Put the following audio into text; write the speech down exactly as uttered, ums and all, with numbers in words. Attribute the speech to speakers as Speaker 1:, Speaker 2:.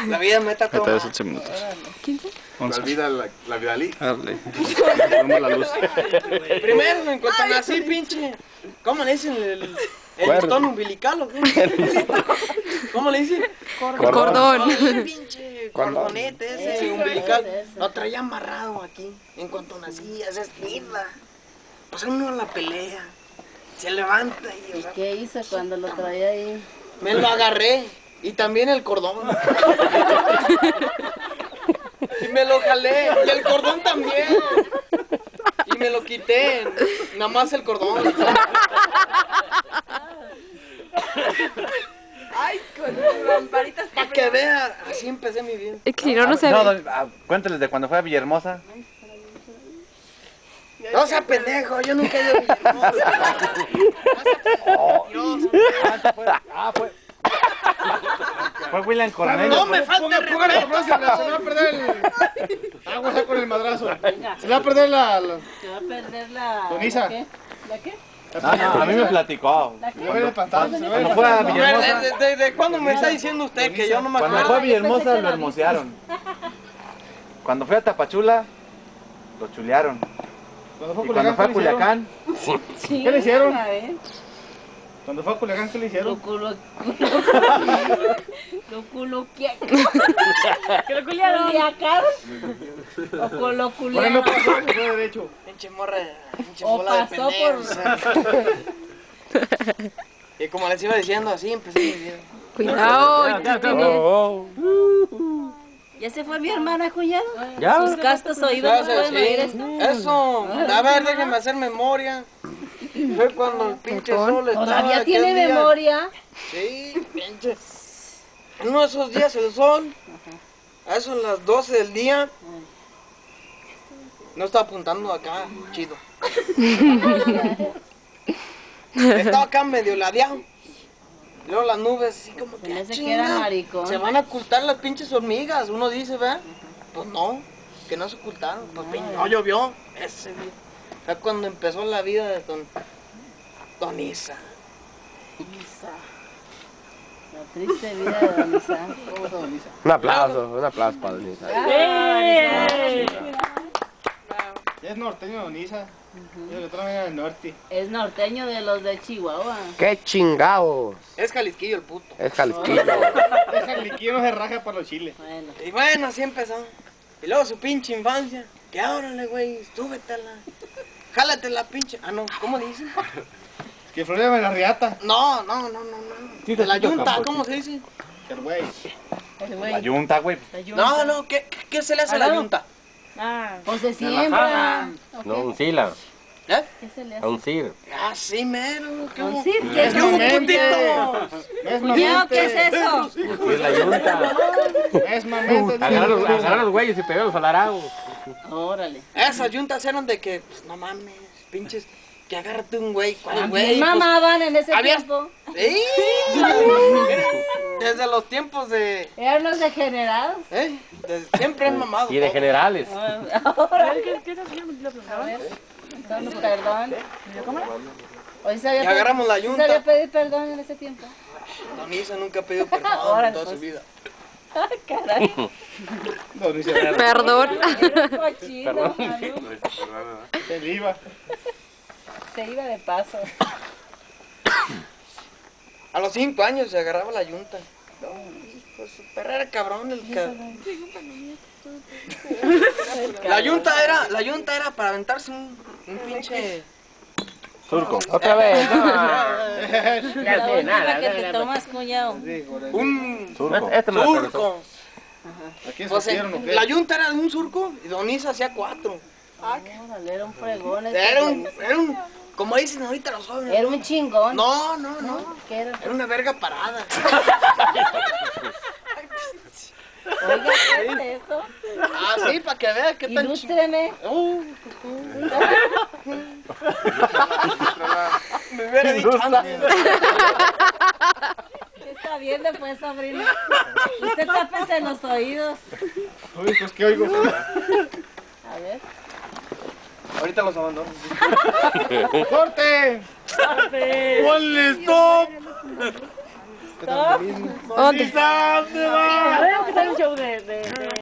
Speaker 1: La vida me está tomando.
Speaker 2: once minutos.
Speaker 3: ¿quince?
Speaker 4: La vida, la, la vida ali.
Speaker 2: Dale. Ponemos la luz.
Speaker 1: Primero, en cuanto nací, pinche. ¿Cómo le dicen? El, el listón umbilical, ¿o qué? ¿Cómo le dicen?
Speaker 3: Cordón. Cordón.
Speaker 1: El pinche cordonete ese umbilical. Lo traía amarrado aquí. En cuanto nací, esa es vida. Pues uno a la pelea. Se levanta y... O sea,
Speaker 5: ¿Y qué hizo cuando lo traía ahí?
Speaker 1: me lo agarré. Y también el cordón. Y me lo jalé. Y el cordón también. Y me lo quité. Nada más el cordón.
Speaker 6: Ay, con lamparitas.
Speaker 1: Para que vea, así empecé mi vida.
Speaker 3: Es que si no, no se
Speaker 4: No,
Speaker 3: ve.
Speaker 4: don- ah, cuéntales de cuando fue a Villahermosa.
Speaker 1: No sea pendejo, yo nunca he ido a Villahermosa. Dios.
Speaker 4: Ah, fue. Fue William Coronel.
Speaker 1: No me falta
Speaker 7: Ponga, ponga la frase, se le va a perder el... Agua ya con el madrazo. Se le va a perder la... la...
Speaker 5: Se va a perder la...
Speaker 7: Donisa.
Speaker 5: ¿La qué? ¿La qué?
Speaker 4: No, no, a mí me platicó.
Speaker 7: Se le va a ver el pantalón, se le va a ver
Speaker 4: Cuando
Speaker 7: el
Speaker 4: fue a
Speaker 7: pantalón.
Speaker 4: Villahermosa.
Speaker 1: ¿De, de, de cuándo me está diciendo usted que yo no me
Speaker 4: Cuando
Speaker 1: acuerdo?
Speaker 4: fue a Villahermosa lo hermosearon. Cuando fue a Tapachula, lo chulearon.
Speaker 7: Cuando fue
Speaker 4: Y cuando fue a
Speaker 7: ¿qué le hicieron?
Speaker 4: Culiacán,
Speaker 5: Sí,
Speaker 7: ¿Qué le hicieron?
Speaker 5: a ver.
Speaker 7: Cuando fue a Culiacán, ¿qué le
Speaker 5: Lo
Speaker 7: hicieron?
Speaker 5: culo... Lo culo... ¿Qué?
Speaker 6: Que lo culiaron.
Speaker 5: ¿Culiacaron? ¿O
Speaker 7: Por
Speaker 5: colo
Speaker 7: ahí no
Speaker 5: culiaron?
Speaker 7: pasó, fue derecho.
Speaker 1: Pinche morra, pinche
Speaker 5: O
Speaker 1: bola de
Speaker 5: pasó
Speaker 1: pendejos. Y como les iba diciendo, así empecé mi vida.
Speaker 3: Cuidado.
Speaker 2: Oh,
Speaker 5: ¿Ya se fue mi hermana, cuñado?
Speaker 2: ¿Ya?
Speaker 5: Sus castos oídos no
Speaker 1: Gracias,
Speaker 5: pueden oír
Speaker 1: sí.
Speaker 5: esto.
Speaker 1: Eso, a ver, déjenme hacer memoria. Fue cuando el pinche sol estaba
Speaker 5: ¿Todavía
Speaker 1: aquel
Speaker 5: tiene
Speaker 1: día.
Speaker 5: memoria?
Speaker 1: Sí, pinche. En uno de esos días el sol, a eso a las doce del día, no estaba apuntando acá, chido. Estaba acá medio ladeado. Luego las nubes así como que,
Speaker 5: Se me
Speaker 1: ah,
Speaker 5: hace que
Speaker 1: chinga,
Speaker 5: era maricón.
Speaker 1: se van a ocultar las pinches hormigas, uno dice, ¿verdad? Pues no, que no se ocultaron, pues pin- no llovió, ese día. Fue cuando empezó la vida de don, don Isa.
Speaker 5: La triste vida de Don Isa.
Speaker 2: Un aplauso, un aplauso para Donisa.
Speaker 7: Es norteño, Donisa. Yo le traigo del norte.
Speaker 5: Es norteño de los de Chihuahua.
Speaker 2: ¡Qué chingados!
Speaker 1: Es Jalisquillo el puto.
Speaker 2: Es Jalisquillo.
Speaker 7: Deja el líquido, no se raja para los chiles.
Speaker 5: Bueno.
Speaker 1: Y bueno, así empezó. Y luego su pinche infancia. Que órale, güey, súbetela. Jálate la pinche. Ah, no, ¿cómo dicen?
Speaker 7: Que Florida me la riata.
Speaker 1: No, no, no, no, no.
Speaker 4: Sí,
Speaker 1: De la
Speaker 4: Tecito
Speaker 1: yunta,
Speaker 4: Campo,
Speaker 1: ¿cómo se dice?
Speaker 7: El güey.
Speaker 5: El güey.
Speaker 4: la yunta, güey.
Speaker 1: No, no, ¿qué, qué, qué se le hace a la yunta?
Speaker 6: Ah.
Speaker 5: O se siembra. ¿O
Speaker 2: No,
Speaker 5: qué?
Speaker 2: un sila.
Speaker 1: ¿Eh?
Speaker 5: ¿Qué se le
Speaker 2: A
Speaker 5: hace?
Speaker 2: un cir.
Speaker 1: Ah, sí, mero. ¿Qué
Speaker 5: ¿Un
Speaker 1: hubo?
Speaker 5: cir? ¿Qué es
Speaker 1: ¿Qué hubo,
Speaker 5: un cir?
Speaker 1: putito?
Speaker 7: Es
Speaker 5: Cuñado, ¿qué es eso?
Speaker 2: Es la yunta.
Speaker 7: Es mamente.
Speaker 2: Agarra los, agarra los güeyes y pegalos al arao.
Speaker 5: Órale.
Speaker 1: Esas yuntas eran de que, pues no mames, pinches, que agárrate un güey. ¿Cuál güey?
Speaker 5: Bien
Speaker 1: Pues,
Speaker 5: mamaban en ese
Speaker 1: había-
Speaker 5: tiempo.
Speaker 1: sí. Desde los tiempos de.
Speaker 5: Eran los degenerados.
Speaker 1: ¿Eh? Desde- siempre han mamado.
Speaker 2: Y de
Speaker 1: todo.
Speaker 2: generales.
Speaker 5: Ahora,
Speaker 6: ¿Qué, qué es eso? ¿Lo
Speaker 5: a
Speaker 6: preguntaban?
Speaker 5: ver. Entonces, perdón. Hoy sabía
Speaker 1: Y agarramos la
Speaker 5: sí
Speaker 1: yunta.
Speaker 5: sabía pedir perdón en ese tiempo.
Speaker 1: Don Isa nunca ha pedido perdón
Speaker 5: Órale,
Speaker 1: en toda
Speaker 5: pues.
Speaker 1: su vida.
Speaker 5: Ah, caray.
Speaker 7: Donisa.
Speaker 3: Perdón.
Speaker 5: Cochino, Manu.
Speaker 7: Se iba.
Speaker 5: Se iba de paso.
Speaker 1: A los cinco años se agarraba la yunta. No, hijo, su perra era cabrón el que... La yunta era, la yunta era para aventarse un, un pinche...
Speaker 2: Surco. Otra vez. No.
Speaker 5: La última que te tomas, cuñado.
Speaker 1: Un
Speaker 2: Surco. Este me la pegó.
Speaker 1: surco.
Speaker 7: ¿A quién se
Speaker 1: Pues, eh,
Speaker 7: hicieron o qué?
Speaker 1: la yunta era de un surco y Don Isa hacía cuatro.
Speaker 5: Órale, era un fregón. este
Speaker 1: Era un,
Speaker 5: güey.
Speaker 1: era un, como dicen ahorita los jóvenes.
Speaker 5: Era un chingón.
Speaker 1: No, no, no.
Speaker 5: ¿Qué era?
Speaker 1: Era una verga parada.
Speaker 5: Oiga, ¿qué es eso?
Speaker 1: Ah, sí, para que vea qué tan chingón.
Speaker 5: Ilústreme.
Speaker 1: Uh, me hubiera dicho antes.
Speaker 5: ¿Qué está viendo, pues, sobrino? Usted tápese los oídos.
Speaker 7: Uy, pues qué oigo.
Speaker 5: A ver.
Speaker 1: Ahorita los abandono.
Speaker 7: ¡Corte!
Speaker 1: ¡Ponle stop!
Speaker 3: ¿Dónde?
Speaker 7: ¿Dónde va?
Speaker 6: show de, de, de